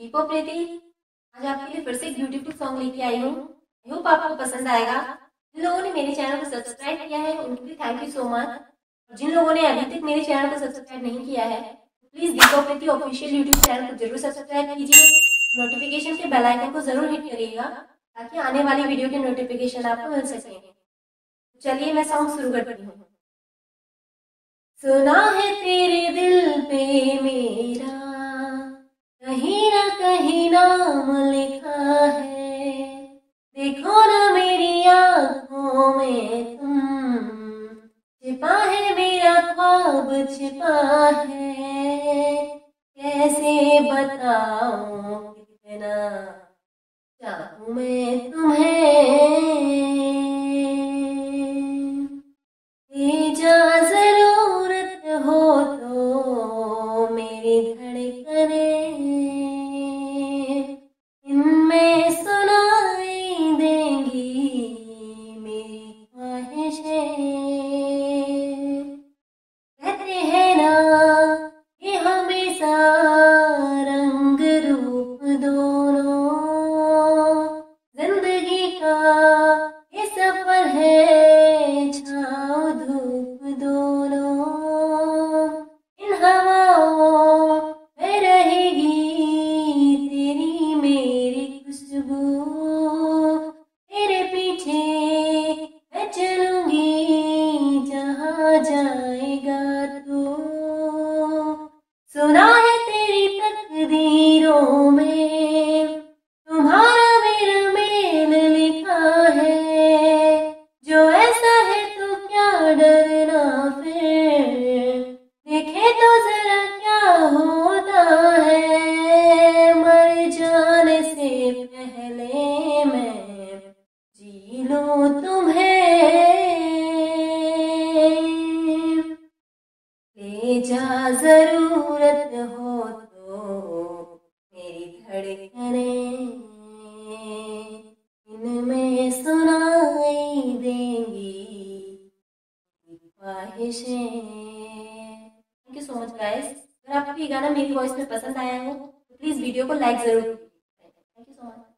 दीपो प्रीति आज आपके लिए फिर से एक ब्यूटीफुल सॉन्ग लेके आई हूँ। आई होप आपको पसंद आएगा। जिन लोगों ने मेरे चैनल को सब्सक्राइब किया है उनके लिए थैंक यू सो मच, और जिन लोगों ने अभी तक मेरे चैनल को सब्सक्राइब नहीं किया है प्लीज दीपो प्रीति ऑफिशियल यूट्यूब चैनल को जरूर सब्सक्राइब कीजिए। नोटिफिकेशन के बेल आइकन को जरूर हिट करिएगा ताकि आने वाली वीडियो के नोटिफिकेशन आपको मिल सके। चलिए मैं सॉन्ग शुरू करती हूँ। सुना है तेरे दिल पे मेरा कहीं ना कहीं नाम लिखा है, देखो ना मेरी आंखों में तुम, छिपा है मेरा ख्वाब छिपा है, कैसे बताऊं कितना चाहूं मैं तुम्हें, जा जरूरत हो तो मेरी धड़कनें इनमें सुनाई देंगी मेरी ख्वाहिशें। कहते हैं ना ये हमेशा रंग रूप दोनों, जिंदगी का ये सफर है छाँव धूप दोनों, इन हवाओं में रहेगी तेरी मेरी खुशबू, तेरे पीछे मैं चलूंगी जहाँ जाएगा तू। सुना है तेरी तकदीरों में तुम्हारा मेरा मेल लिखा है, जो ऐसा है तो क्या डरना फिर, देखे तो जरा क्या होता है, मर जाने से पहले मैं जी लूं तुम्हें, ले जा जरूरत हो तो मेरी धड़कनें इनमें सुनाई देंगी ख्वाहिशें। Thank you so much guys. अगर आपको ये गाना मेरी वॉइस में पसंद आया हो तो प्लीज वीडियो को लाइक जरूर कीजिए। Thank you so much.